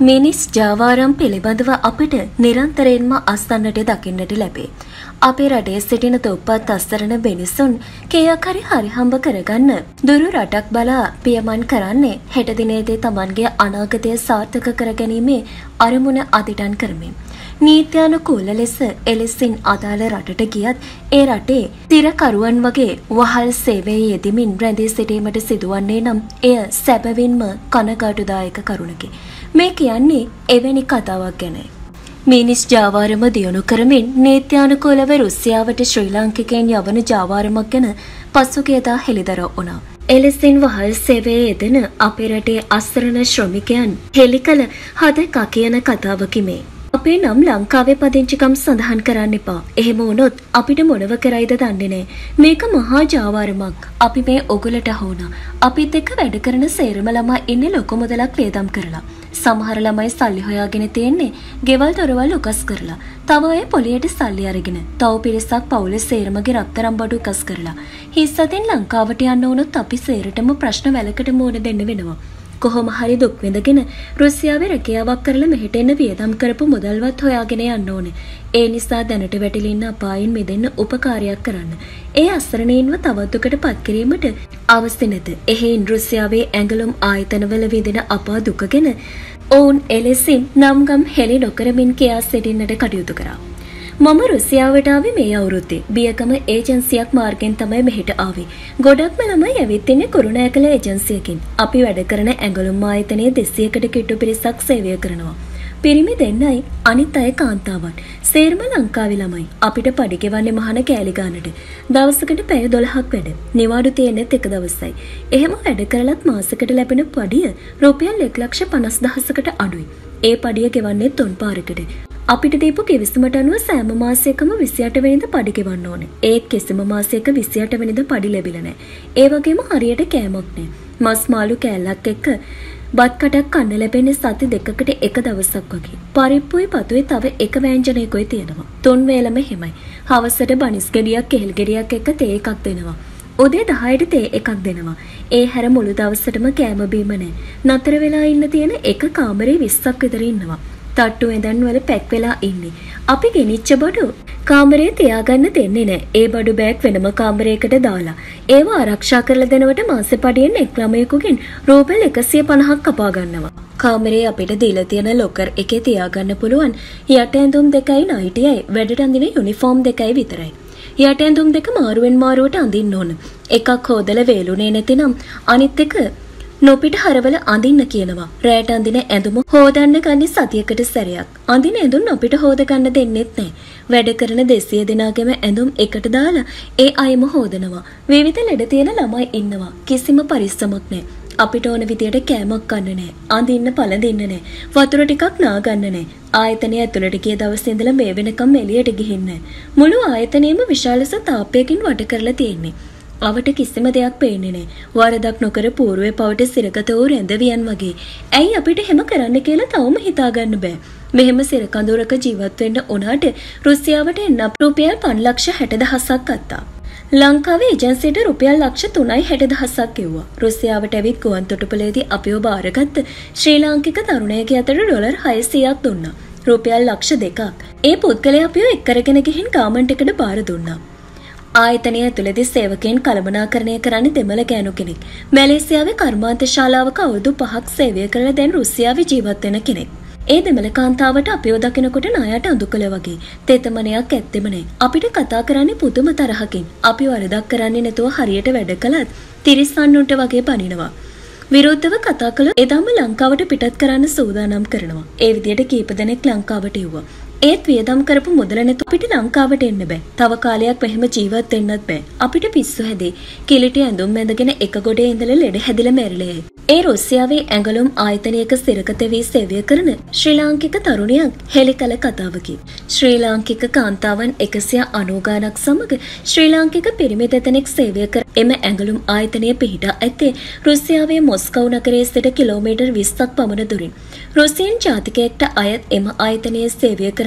මිනිස් ජාවාරම් පිළිබඳව අපට නිරන්තරයෙන්ම අස්තන්නට දකින්නට ලැබේ. අපේ රටේ සිටින තොප්පත් අස්තරන මිනිසුන් කීයක් හරි හම්බ කරගන්න දුරු රටක් බලා පියමන් කරන්නේ හෙට දිනේදී Tamanගේ අනාගතය සාර්ථක කරගැනීමේ අරමුණ අදිටන් කරමින්. නීත්‍යානුකූල ලෙස එලෙසින් අදාළ රටට ගියත් ඒ රටේ තිරකරුවන් වගේ වහල් සේවයේ යෙදමින් රැඳී සිටීමට සිදුවන්නේ නම් එය සැබවින්ම කනගාටුදායක කරුණකි. මේ කියන්නේ එවැනි කතාවක් ගැනයි. මිනිස් ජාවාරම දියුණු කරමින් නීත්‍යානුකූලව රුසියාවට ශ්‍රී ලාංකිකයන් යවන ජාවාරමක් ගැන පසුගියදා හෙළිදරව් වුණා. එලෙසින් වහල් සේවයේ යෙදෙන අපේ රටේ අස්රණ ශ්‍රමිකයන් හෙළි කළ හදක කියන කතාවකි මේ. අපේ නම් ලංකාවේ පදිංචිකම් සඳහන් කරන්න එපා. එහෙම වුණොත් අපිට මොනව කරයිද දන්නේ නැහැ. මේක මහා ජාවාරමක්. අපි මේ ඔගලට හොුණා. අපිත් එක්ක වැඩ කරන සේරම ළමයි ඉන්නේ ලොකු මුදලක් වේදම් කරලා. සමහර ළමයි සල්ලි හොයාගෙන තියෙන්නේ ගෙවල් දොරවල් උකස් කරලා. තව අය පොලියට සල්ලි අරගෙන. තව පිරිසක් පවුලේ සේරමගේ රත්තරන් බඩු උකස් කරලා. හිස් අතින් ලංකාවට යන්න වුණොත් අපි සේරටම ප්‍රශ්න වැලකට මුහුණ දෙන්න වෙනවා. කොහොම හරි දුක් විඳගෙන රුසියාවේ රැකියාවක් කරලා මෙහෙට එන්න වියදම් කරපු මුදල්වත් හොයාගෙන යන්න ඕනේ. ඒ නිසා දැනට වැටිලා ඉන්න අපායන් මිදෙන්න උපකාරයක් කරන්න. ඒ අසරණයින්ව තවත් දුකට පත් කිරීමට අවශ්‍ය නැත. එහෙයින් රුසියාවේ ඇඟලුම් ආයතනවල විඳින අපා දුකගෙන ඔවුන් එලෙසින් නම්ගම් හෙළි නොකරමින් කියා සිටින්නට කටයුතු කරා. මම රුසියාවට ආවේ මේ අවුරුද්දේ. බියකම ඒජන්සියක් මාර්ගෙන් තමයි මෙහෙට ආවේ. ගොඩක්ම ළමයි ඇවිත් ඉන්නේ කුරුණෑකල ඒජන්සියකින්. අපි වැඩ කරන ඇඟලුම් ආයතනයේ 200කට කිට්ටු පිරිසක් සේවය කරනවා. පිරිමි දෙන්නයි අනිත් අය කාන්තාවන්. සේරම ලංකාවේ ළමයි. අපිට පඩි ගෙවන්නේ මහාන කෑලි ගන්නට. දවසකට පැය 12ක් වැඩ. නිවාඩු තියෙනෙත් එක දවසයි. එහෙම වැඩ කරලත් මාසෙකට ලැබෙන පඩිය රුපියල් 1,50,000කට අඩුයි. ඒ පඩිය ගෙවන්නේ තුන් පාරකට. අපිට දීපු කිවිසුමට අනුව සෑම මාසයකම 28 වෙනිදා පඩි ගෙවන්න ඕනේ. ඒත් කිසිම මාසයක 28 වෙනිදා පඩි ලැබිලා නැහැ. ඒ වගේම හරියට කෑමක් නැහැ. මස් මාළු කෑල්ලක් එක්ක බත් කටක් කන්න ලැබෙන්නේ සති දෙකකට එක දවසක් වගේ. පරිප්පුයි පතුයි තව එක ව්‍යංජනයකුයි තියෙනවා. තුන් වේලම හැමයි. හවසට බනිස් ගෙඩියක් කෙහෙල් ගෙඩියක් එක්ක තේ එකක් දෙනවා. උදේ 10ට තේ එකක් දෙනවා. ඒ හැර මුළු දවසටම කෑම බීම නැහැ. නතර වෙලා ඉන්න තියෙන එක කාමරේ 20ක් විතර ඉන්නවා. තට්ටු ඇඳන් වල පැක් වෙලා ඉන්නේ. අපි ගෙනිච්ච බඩු කාමරේ තියාගන්න දෙන්නේ නැහැ. ඒ බඩු බෑග් වෙනම කාමරයකට දාලා ඒව ආරක්ෂා කරලා දෙනවට මාසෙ පඩියෙන් එක් ළමයෙකුගෙන් රූපල් 150ක් කපා ගන්නවා. කාමරේ අපිට දීලා තියෙන ලොකර් එකේ තියාගන්න පුළුවන් යට ඇඳුම් දෙකයි නයිටියයි වැඩට අඳින යුනිෆෝම් දෙකයි විතරයි. යට ඇඳුම් දෙක මාරුවෙන් මාරුවට අඳින්න ඕන. එකක් හොදලා වේලුනේ නැතිනම් අනිත් එක නොපිට හරවල අඳින්න කියනවා. රැට අඳින ඇඳුම හොදන්න ගන්නේ සතියකට සැරයක්. අඳින ඇඳුම් නොපිට හොද ගන්න දෙන්නෙත් නැහැ. වැඩ කරන 200 දෙනාගේම ඇඳුම් එකට දාලා ඒ අයම හොදනවා. විවිධ ලෙඩ තියෙන ළමයි ඉන්නවා. කිසිම පරිස්සමක් නැහැ. අපිට ඕන විදියට කෑමක් ගන්න නැහැ. අඳින්න පළඳින්න නැහැ. වතුර ටිකක් නා ගන්න නැහැ. ආයතනය ඇතුළට ගිය දවසේ ඉඳලා මේ වෙනකම් එළියට ගිහින් නැහැ. මුළු ආයතනයේම විශාල තාපයකින් වට කරලා තියෙන්නේ. අවට කිසිම දෙයක් පේන්නේ නැහැ. වරදක් නොකර పూర్වේ පවට සිරගත වූ රැඳවියන් වගේ. ඇයි අපිට හැම කරන්න කියලා තවම හිතාගන්න බෑ. මෙහෙම සිරකඳුරක ජීවත් වෙන්න උනාට රුසියාවට එන්න රුපියල් 5,60,000ක් ගත්තා. ලංකාවේ ඒජන්සියට රුපියල් 3,60,000ක් ගෙව්වා. රුසියාවට ඇවිත් ගුවන් තොටුපළේදී අපිව බාරගත්ත ශ්‍රී ලාංකික තරුණයෙක් අතර ඩොලර් 600ක් දුන්නා. රුපියල් 2,00,000ක්. ඒ පුද්ගලයා අපිව එක් කරගෙන ගිහින් ගාමන්ට් එකට බාර දුන්නා. ආයතනය ඇතුළේදී සේවකයන් කළමනාකරණය කරන්නේ දෙමළ ගෑනු කෙනෙක්. මැලේසියාවේ කර්මාන්ත ශාලාවක අවුරුදු 5ක් සේවය කරලා දැන් රුසියාවේ ජීවත් වෙන කෙනෙක්. ඒ දෙමළ කාන්තාවට අපිව දකිනකොට ණයට අඳුකල වගේ. තෙතමනයක් ඇත්තෙම නැහැ. අපිට කතා කරන්නේ පුදුම තරහකින්. අපි වරදක් කරන්නේ නැතුව හරියට වැඩ කළත් තිරිස්සන්නුන්ට වගේ බනිනවා. විරුද්ධව කතා කළොත් එදාම ලංකාවට පිටත් කරන්න සූදානම් කරනවා. ඒ විදිහට කීප දෙනෙක් ලංකාවට එව්වා. ඒත් වියදම් කරපු මුදල නැතුව අපිට ලංකාවට එන්න බෑ. තව කාලයක් මෙහෙම ජීවත් වෙන්නත් බෑ. අපිට පිස්සු හැදේ. කිලිටි ඇඳුම් ඇඳගෙන එක ගොඩේ ඉඳලා ලෙඩ හැදිලා මැරිලා. ඒ රුසියාවේ ඇඟලුම් ආයතනයක සිරකත වී සේවය කරන ශ්‍රී ලාංකික තරුණියක් හෙළි කළ කතාවකි. ශ්‍රී ලාංකික කාන්තාවන් 190 ගණනක් සමග ශ්‍රී ලාංකික පිරිමි දෙදෙනෙක් සේවය කර එම ඇඟලුම් ආයතනය පිහිටා ඇත්තේ රුසියාවේ මොස්කව් නගරයේ සිට කිලෝමීටර් 20ක් පමණ දුරින්. රුසියන් ජාතිකයෙක්ට අයත් එම ආයතනයේ සේවය කරන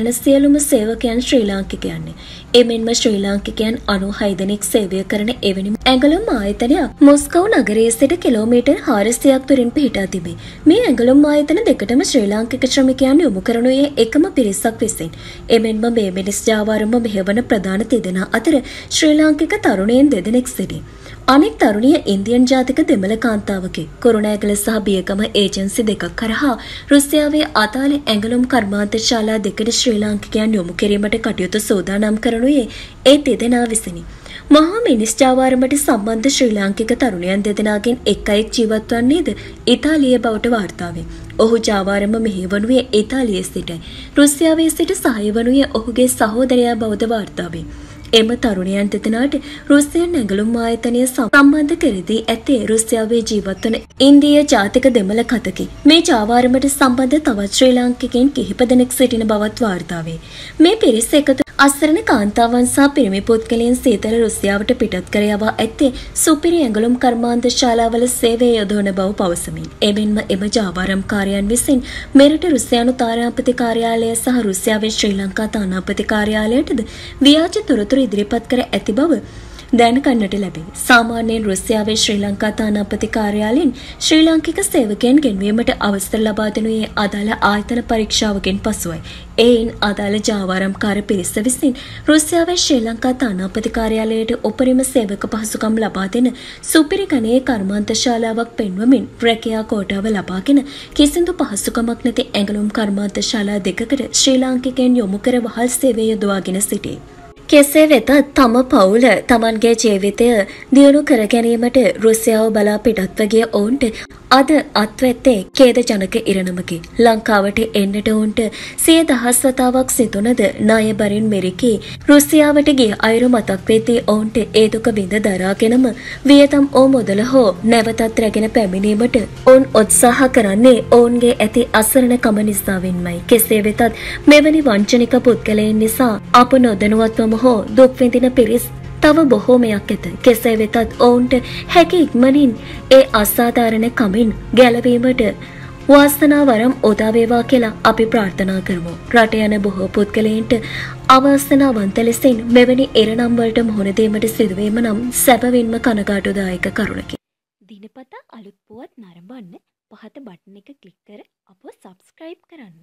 කරන සියලුම සේවකයන් ශ්‍රී ලාංකිකයන්ය. එමෙන්ම ශ්‍රී ලාංකිකයන් 96 දෙනෙක් සේවය කරන එවැනි ඇඟලුම් ආයතනයක් මොස්කව් නගරයේ සිට කිලෝමීටර් 400ක් දුරින් පිහිටා තිබේ. මේ ඇඟලුම් ආයතන දෙකටම ශ්‍රී ලාංකික ශ්‍රමිකයන් යොමු කරනුයේ එකම පිරිසක් විසින්. එමෙන්ම මේ මිනිස් ජාවාරම මෙහෙවන ප්‍රධාන තිදෙනා අතර ශ්‍රී ලාංකික තරුණයන් දෙදෙනෙක් සිටි. අනෙක් තරුණිය ඉන්දියන් ජාතික දෙමළ කාන්තාවකි. කුරුණෑගල සහ බියගම ඒජන්සි දෙකක් කරහා රුසියාවේ අදාළ ඇඟලුම් කර්මාන්ත ශාලා දෙකට ශ්‍රී ලාංකිකයන් යොමු කිරීමට කටයුතු සූදානම් කරනුයේ ඒ දෙදෙනා විසිනි. මහා මිනිස් ජාවාරමට සම්බන්ධ ශ්‍රී ලාංකික තරුණයන් දෙදෙනාගෙන් එක් අයෙක් ජීවත් වන්නේද ඉතාලිය බවට වාර්තා වේ. ඔහු ජාවාරම මෙහෙවනුයේ ඉතාලියේ සිටයි. රුසියාවේ සිට සහාය වනුයේ ඔහුගේ සහෝදරයා බවද වාර්තා වේ. එම තරුණයන් දෙදෙනාට රුසියන් ඇඟලුම් ආයතනය සම්බන්ධ කරදී ඇත්තේ රුසියාවේ ජීවත් වන ඉන්දීය ජාතික දෙමළ කතකි. මේ ජාවාරමට සම්බන්ධ තවත් ශ්‍රී ලාංකිකයන් කිහිප දෙනෙක් සිටින බවත් වාර්තා වේ. මේ පිරිස එකතු අසරණ කාන්තාවන් සහ පිරිමි පුද්ගලයන් සීතල රුසියාවට පිටත් කර යවා ඇත්තේ සුපිරි ඇඟලුම් කර්මාන්ත ශාලාවල සේවය යොදවන බව පවසමින්. එමෙන්ම එම ජාවාරම්කාරයන් විසින් මෙරට රුසියානු තානාපති කාර්යාලය සහ රුසියාවේ ශ්‍රී ලංකා තානාපති කාර්යාලයටද ව්‍යාජ තොරතුරු ඉදිරිපත් කර ඇති බව දැනගන්නට ලැබේ. සාමාන්‍යයෙන් රුසියාවේ ශ්‍රී ලංකා තානාපති කාර්යාලයෙන් ශ්‍රී ලාංකික සේවකයන් ගෙන්වීමට අවසර ලබා දෙනුයේ අදාළ ආයතන පරීක්ෂාවකින් පසුවයි. එයින් අදාළ ජාවාරම්කාර පිරිස විසින් රුසියාවේ ශ්‍රී ලංකා තානාපති කාර්යාලයට උපරිම සේවක පහසුකම් ලබා දෙන සුපිරි ගණයේ කර්මාන්ත ශාලාවක් පෙන්වමින් රැකියා කෝටාව ලබාගෙන කිසිදු පහසුකමක් නැති ඇඟලුම් කර්මාන්ත ශාලා දෙකකට ශ්‍රී ලාංකිකයන් යොමු කර වහල් සේවය යොදවාගෙන සිටේ. කෙසේ වෙතත් තම පවුල තමන්ගේ ජීවිතය දියුණු කර ගැනීමට රුසියාව බලා පිටත්ව ගිය ඔවුන්ට අද අත්වැත්තේ ඛේදජනක ඉරණමකි. ලංකාවට එන්නට ඔවුන්ට සිය දහස් වතාවක් සිතුනද ණයබරින් මෙරිකී රුසියාවට ගිය අයුරු මතක් වෙද්දී ඔවුන්ට ඒ දුක විඳ දරාගෙනම වියතම් ඕ මුදල හෝ නැවතත් රැගෙන පැමිණීමට ඔවුන් උත්සාහ කරන්නේ ඔවුන්ගේ ඇති අසරණකම නිසාවෙන්මයි. කෙසේ වෙතත් මෙවැනි වංචනික පුද්ගලයන් නිසා අප නොදැනුවත්වම හෝ දුක් විඳින පිරිස් තව බොහෝමයක් ඇත. කෙසේ වෙතත් ඔවුන්ට හැකි ඉක්මනින් ඒ අසාධාරණ කමින් ගැලවීමට වාසනාවරම් උදා වේවා කියලා අපි ප්‍රාර්ථනා කරමු. රට යන බොහෝ පුද්ගලයන්ට අවාසනාවන්ත ලෙසින් මෙවැනි එරනම් වලට මුහුණ දීමට සිදුවීම නම් සැබවින්ම කනගාටුදායක කරුණකි. දිනපතා අලුත් පුවත් නරඹන්න පහත බටන් එක ක්ලික් කර අපව සබ්ස්ක්‍රයිබ් කරන්න.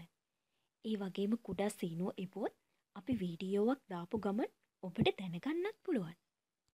ඒ වගේම කුඩා සීනුව එපුවොත් අපි වීඩියෝවක් දාපු ගමන් ඔබට දැනගන්නත් පුළුවන්.